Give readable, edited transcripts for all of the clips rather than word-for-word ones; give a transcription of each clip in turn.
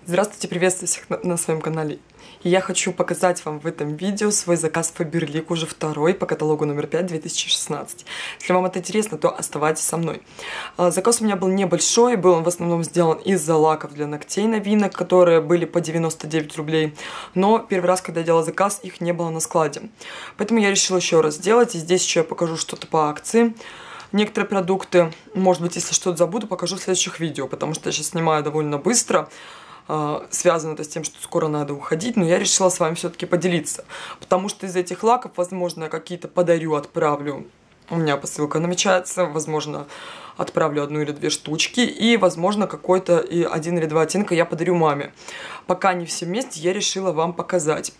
Здравствуйте, приветствую всех на своем канале. И я хочу показать вам в этом видео свой заказ Faberlic, уже второй, по каталогу номер 5 2016. Если вам это интересно, то оставайтесь со мной. Заказ у меня был небольшой, был он в основном сделан из-за лаков для ногтей новинок, которые были по 99 рублей. Но первый раз, когда я делала заказ, их не было на складе. Поэтому я решила еще раз сделать, и здесь еще я покажу что-то по акции. Некоторые продукты, может быть, если что-то забуду, покажу в следующих видео, потому что я сейчас снимаю довольно быстро. Связано это с тем, что скоро надо уходить, но я решила с вами все-таки поделиться. Потому что из этих лаков, возможно, я какие-то подарю, отправлю. У меня посылка намечается, возможно, отправлю 1 или 2 штучки. И, возможно, какой-то 1 или 2 оттенка я подарю маме. Пока не все вместе, я решила вам показать.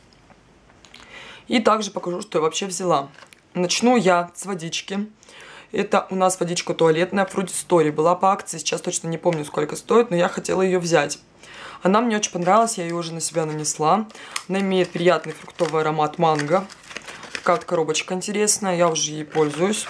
И также покажу, что я вообще взяла. Начну я с водички. Это у нас водичка туалетная, Fruity Story. Была по акции, сейчас точно не помню, сколько стоит, но я хотела ее взять. Она мне очень понравилась, я ее уже на себя нанесла. Она имеет приятный фруктовый аромат манго. Такая вот коробочка интересная, я уже ей пользуюсь.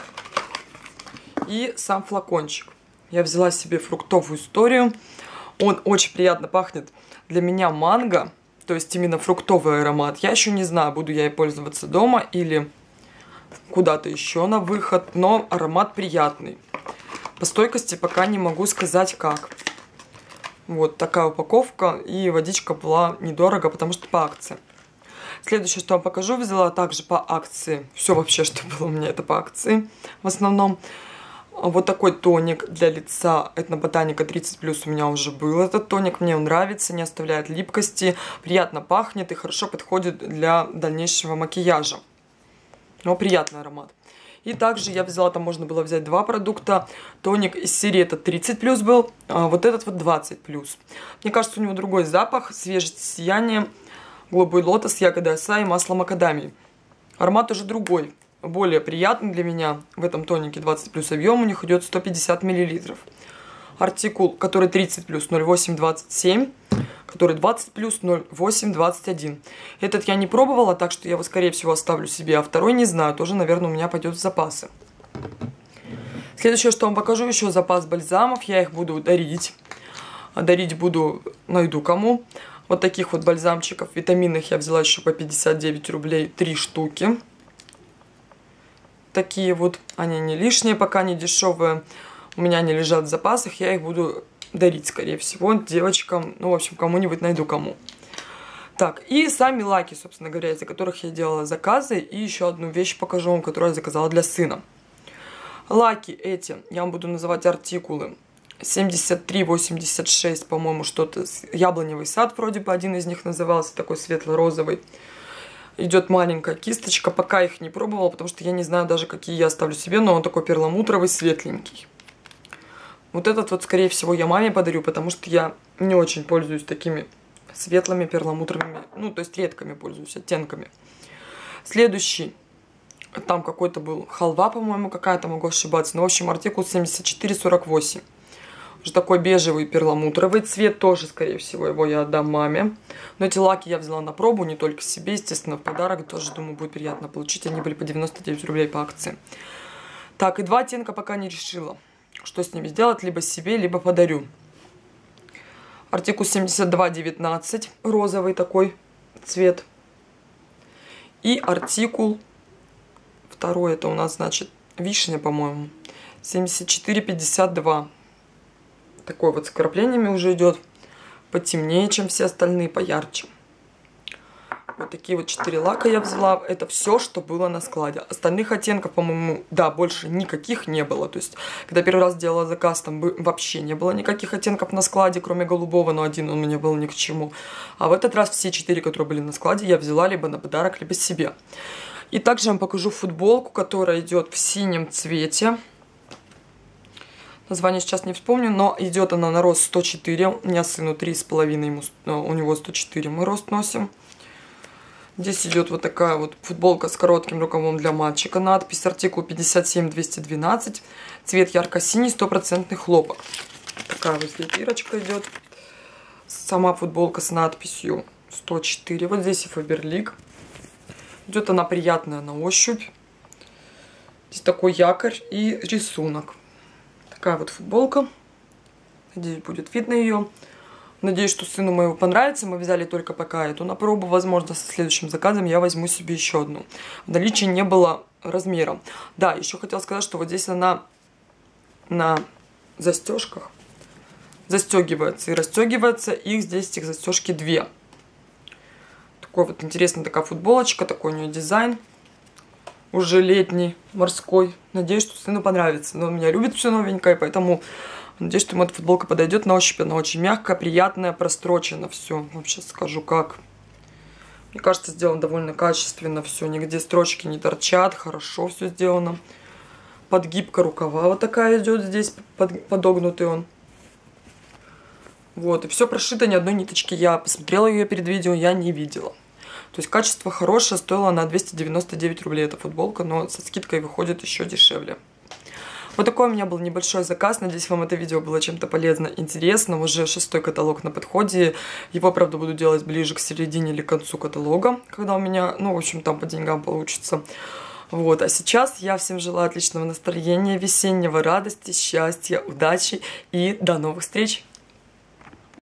И сам флакончик. Я взяла себе фруктовую историю. Он очень приятно пахнет. Для меня манго, то есть именно фруктовый аромат. Я еще не знаю, буду я ей пользоваться дома или куда-то еще на выход, но аромат приятный. По стойкости пока не могу сказать как. Вот такая упаковка, и водичка была недорого, потому что по акции. Следующее, что я вам покажу, взяла также по акции. Все вообще, что было у меня, это по акции в основном. Вот такой тоник для лица Этно Ботаника 30+, у меня уже был этот тоник. Мне он нравится, не оставляет липкости, приятно пахнет и хорошо подходит для дальнейшего макияжа. Но приятный аромат. И также я взяла, там можно было взять 2 продукта. Тоник из серии этот 30+ был, а вот этот вот 20+. Мне кажется, у него другой запах, свежесть, сияние, голубой лотос, ягода оса и масло макадамии. Аромат уже другой, более приятный для меня. В этом тонике 20+, объем у них идет 150 мл. Артикул, который 30+, 0827, который 20+, 0821. Этот я не пробовала, так что я его, скорее всего, оставлю себе. А второй не знаю, тоже, наверное, у меня пойдет в запасы. Следующее, что вам покажу, еще запас бальзамов. Я их буду дарить. Дарить буду, найду кому. Вот таких вот бальзамчиков витаминных я взяла еще по 59 рублей 3 штуки. Такие вот, они не лишние, пока не дешевые. У меня они лежат в запасах, я их буду дарить, скорее всего, девочкам. Ну, в общем, кому-нибудь найду кому. Так, и сами лаки, собственно говоря, из-за которых я делала заказы. И еще одну вещь покажу вам, которую я заказала для сына. Лаки эти, я вам буду называть артикулы. 73-86, по-моему, что-то. Яблоневый сад вроде бы один из них назывался, такой светло-розовый. Идет маленькая кисточка, пока их не пробовала, потому что я не знаю даже, какие я оставлю себе, но он такой перламутровый, светленький. Вот этот вот, скорее всего, я маме подарю, потому что я не очень пользуюсь такими светлыми перламутровыми, ну, то есть редкими пользуюсь оттенками. Следующий, там какой-то был халва, по-моему, какая-то, могу ошибаться, но, в общем, артикул 7448. Уже такой бежевый перламутровый цвет, тоже, скорее всего, его я отдам маме. Но эти лаки я взяла на пробу, не только себе, естественно, в подарок, тоже, думаю, будет приятно получить. Они были по 99 рублей по акции. Так, и 2 оттенка пока не решила, что с ними сделать, либо себе, либо подарю. Артикул 7219, розовый такой цвет. И артикул, второй, это у нас, значит, вишня, по-моему, 7452. Такой вот с вкраплениями уже идет, потемнее, чем все остальные, поярче. Вот такие вот 4 лака я взяла. Это все, что было на складе. Остальных оттенков, по-моему, да, больше никаких не было. То есть, когда первый раз делала заказ, там вообще не было никаких оттенков на складе, кроме голубого, но один он мне был ни к чему. А в этот раз все 4, которые были на складе, я взяла либо на подарок, либо себе. И также я вам покажу футболку, которая идет в синем цвете. Название сейчас не вспомню, но идет она на рост 104. У меня сыну 3,5, у него 104 мы рост носим. Здесь идет вот такая вот футболка с коротким рукавом для мальчика. Надпись артикул 57212. Цвет ярко-синий, 100% хлопок. Такая вот здесь дырочка идет. Сама футболка с надписью 104. Вот здесь и Faberlic. Идет она приятная на ощупь. Здесь такой якорь и рисунок. Такая вот футболка. Надеюсь, будет видно ее. Надеюсь, что сыну моему понравится. Мы взяли только пока эту на пробу. Возможно, со следующим заказом я возьму себе еще одну. В наличии не было размера. Да, еще хотела сказать, что вот здесь она на застежках застегивается и расстегивается. Их здесь, этих застежки, 2. Такой вот интересная такая футболочка. Такой у нее дизайн. Уже летний, морской. Надеюсь, что сыну понравится. Но он меня любит все новенькое, поэтому надеюсь, что ему эта футболка подойдет. На ощупь она очень мягкая, приятная, прострочена все. Вообще скажу как. Мне кажется, сделано довольно качественно все. Нигде строчки не торчат. Хорошо все сделано. Подгибка рукава вот такая идет здесь. Подогнутый он. Вот. И все прошито, ни одной ниточки. Я посмотрела ее перед видео, я не видела. То есть качество хорошее. Стоила она 299 рублей эта футболка. Но со скидкой выходит еще дешевле. Вот такой у меня был небольшой заказ. Надеюсь, вам это видео было чем-то полезно, интересно. Уже 6-й каталог на подходе. Его, правда, буду делать ближе к середине или к концу каталога, когда у меня, ну, в общем, там по деньгам получится. Вот, а сейчас я всем желаю отличного настроения, весеннего, радости, счастья, удачи и до новых встреч!